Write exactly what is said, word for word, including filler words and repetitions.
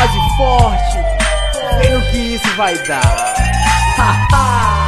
e forte. Vê no que isso vai dar. Haha.